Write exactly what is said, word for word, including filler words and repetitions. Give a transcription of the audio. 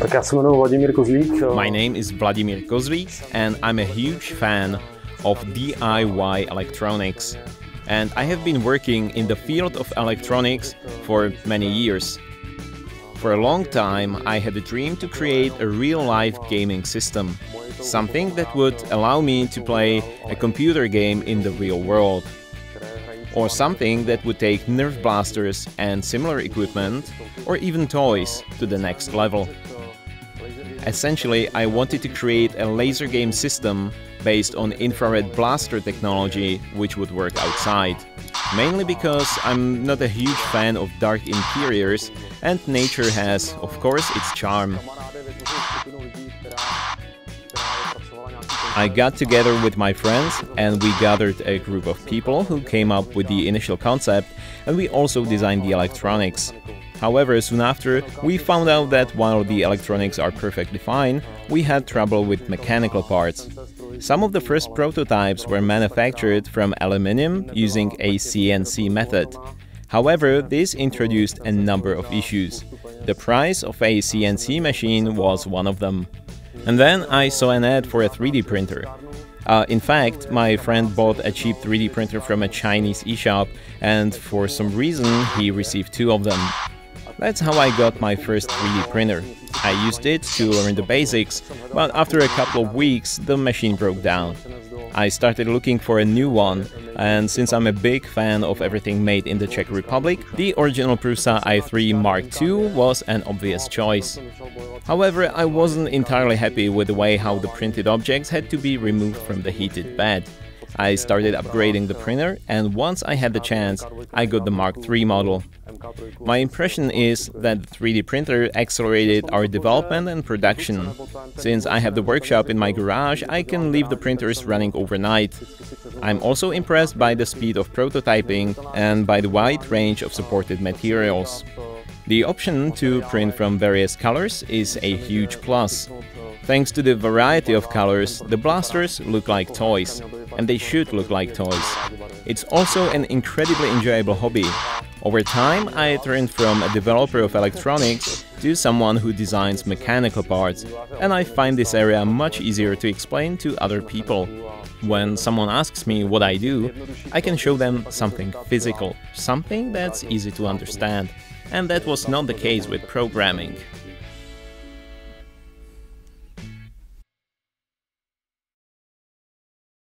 Tak já se jmenuji Vladimír Kozlík. My name is Vladimír Kozlík and I'm a huge fan of D I Y electronics. And I have been working in the field of electronics for many years. For a long time I had a dream to create a real-life gaming system, something that would allow me to play a computer game in the real world. Or something that would take Nerf blasters and similar equipment, or even toys, to the next level. Essentially, I wanted to create a laser game system based on infrared blaster technology which would work outside. Mainly because I'm not a huge fan of dark interiors and nature has, of course, its charm. I got together with my friends and we gathered a group of people who came up with the initial concept, and we also designed the electronics. However, soon after, we found out that while the electronics are perfectly fine, we had trouble with mechanical parts. Some of the first prototypes were manufactured from aluminium using a C N C method. However, this introduced a number of issues. The price of a C N C machine was one of them. And then I saw an ad for a three D printer. Uh, in fact, my friend bought a cheap three D printer from a Chinese e-shop, and for some reason he received two of them. That's how I got my first three D printer. I used it to learn the basics, but after a couple of weeks the machine broke down. I started looking for a new one, and since I'm a big fan of everything made in the Czech Republic, the original Prusa i three Mark two was an obvious choice. However, I wasn't entirely happy with the way how the printed objects had to be removed from the heated bed. I started upgrading the printer, and once I had the chance, I got the Mark three model. My impression is that the three D printer accelerated our development and production. Since I have the workshop in my garage, I can leave the printers running overnight. I'm also impressed by the speed of prototyping and by the wide range of supported materials. The option to print from various colors is a huge plus. Thanks to the variety of colors, the blasters look like toys, and they should look like toys. It's also an incredibly enjoyable hobby. Over time, I turned from a developer of electronics to someone who designs mechanical parts, and I find this area much easier to explain to other people. When someone asks me what I do, I can show them something physical, something that's easy to understand. And that was not the case with programming.